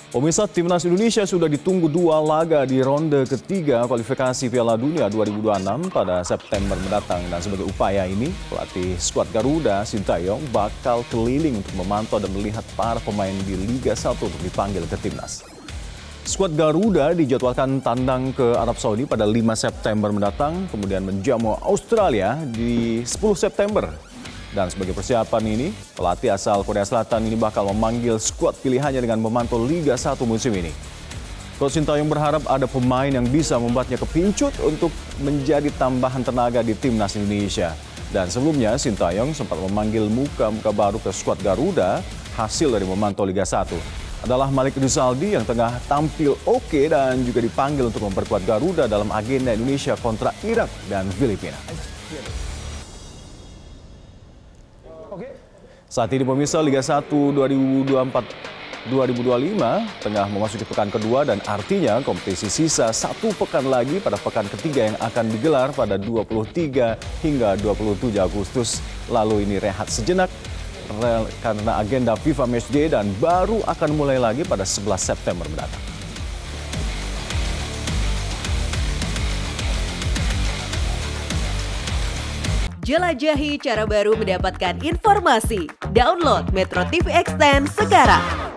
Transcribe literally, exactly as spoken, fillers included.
Pemirsa, Timnas Indonesia sudah ditunggu dua laga di ronde ketiga kualifikasi Piala Dunia dua ribu dua puluh enam pada September mendatang. Dan sebagai upaya ini, pelatih skuad Garuda, Sintayong, bakal keliling untuk memantau dan melihat para pemain di Liga satu untuk dipanggil ke Timnas. Skuad Garuda dijadwalkan tandang ke Arab Saudi pada lima September mendatang, kemudian menjamu Australia di sepuluh September. Dan sebagai persiapan ini, pelatih asal Korea Selatan ini bakal memanggil skuad pilihannya dengan memantau Liga satu musim ini. Coach Sintayong berharap ada pemain yang bisa membuatnya kepincut untuk menjadi tambahan tenaga di Timnas Indonesia. Dan sebelumnya, Sintayong sempat memanggil muka-muka baru ke skuad Garuda hasil dari memantau Liga satu. Adalah Malik Rizaldi yang tengah tampil oke dan juga dipanggil untuk memperkuat Garuda dalam agenda Indonesia kontra Irak dan Filipina. Saat ini pemirsa, Liga satu dua ribu dua puluh empat dua ribu dua puluh lima tengah memasuki pekan kedua dan artinya kompetisi sisa satu pekan lagi pada pekan ketiga yang akan digelar pada dua puluh tiga hingga dua puluh tujuh Agustus. Lalu ini rehat sejenak karena agenda FIFA Matchday dan baru akan mulai lagi pada sebelas September mendatang. Jelajahi cara baru mendapatkan informasi. Download Metro T V Extend sekarang.